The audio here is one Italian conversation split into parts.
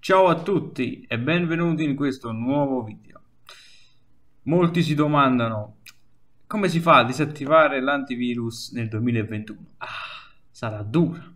Ciao a tutti e benvenuti in questo nuovo video. Molti si domandano come si fa a disattivare l'antivirus nel 2021. Sarà dura.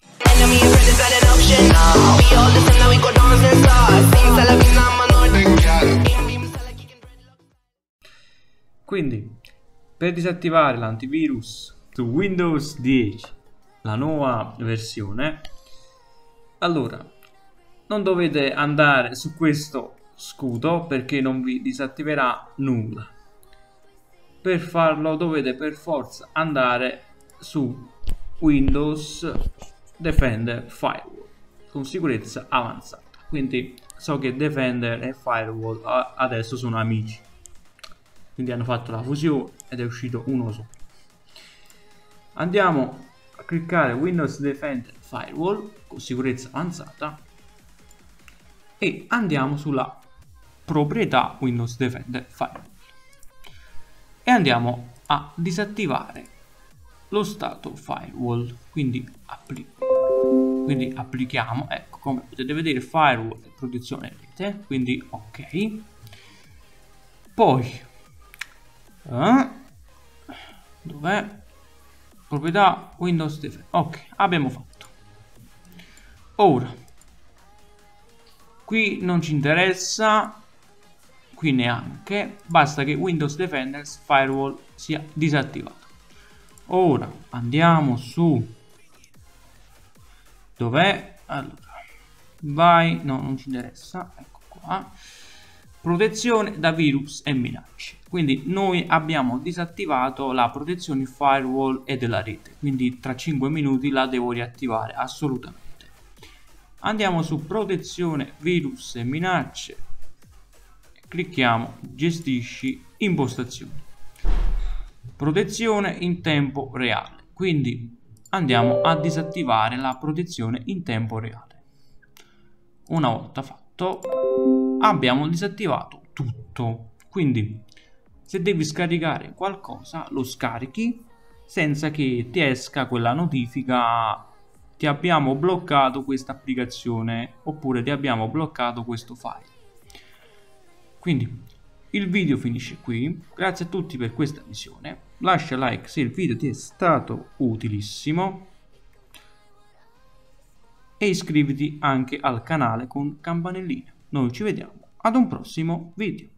Quindi, per disattivare l'antivirus su Windows 10, la nuova versione, allora non dovete andare su questo scudo perché non vi disattiverà nulla. Per farlo dovete per forza andare su Windows Defender Firewall con sicurezza avanzata. Quindi so che Defender e Firewall adesso sono amici, quindi hanno fatto la fusione ed è uscito uno solo. Andiamo a cliccare Windows Defender Firewall con sicurezza avanzata e andiamo sulla proprietà Windows Defender Firewall e andiamo a disattivare lo stato firewall. Quindi applichiamo, ecco, come potete vedere, firewall e protezione rete, quindi ok. Poi dov'è? Proprietà Windows Defender, ok, abbiamo fatto. Ora qui non ci interessa, qui neanche, basta che Windows Defender Firewall sia disattivato. Ora andiamo su, dov'è? Allora vai, no, non ci interessa, ecco qua, protezione da virus e minacce. Quindi noi abbiamo disattivato la protezione firewall e della rete, quindi tra 5 minuti la devo riattivare assolutamente. Andiamo su protezione virus e minacce, clicchiamo gestisci impostazioni, protezione in tempo reale, quindi andiamo a disattivare la protezione in tempo reale. Una volta fatto abbiamo disattivato tutto, quindi se devi scaricare qualcosa lo scarichi senza che ti esca quella notifica: ti abbiamo bloccato questa applicazione oppure ti abbiamo bloccato questo file. Quindi il video finisce qui, grazie a tutti per questa visione, lascia like se il video ti è stato utilissimo e iscriviti anche al canale con campanellina. Noi ci vediamo ad un prossimo video.